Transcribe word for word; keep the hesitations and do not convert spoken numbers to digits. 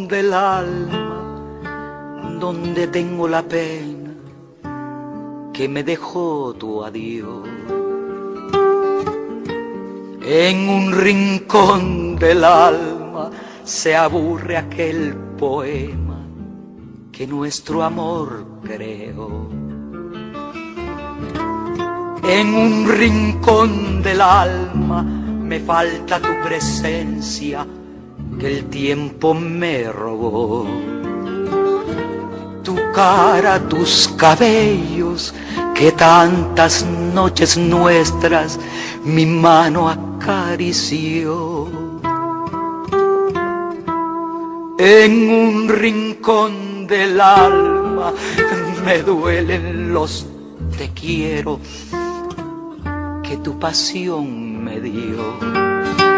rincón del alma donde tengo la pena que me dejó tu adiós. En un rincón del alma se aburre aquel poema que nuestro amor creó. En un rincón del alma me falta tu presencia que el tiempo me robó. Tu cara, tus cabellos, que tantas noches nuestras mi mano acarició. En un rincón del alma me duelen los te quiero que tu pasión me dio.